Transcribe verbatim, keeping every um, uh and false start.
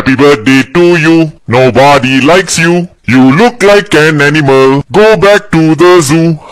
Happy birthday to you. Nobody likes you. You look like an animal. Go back to the zoo.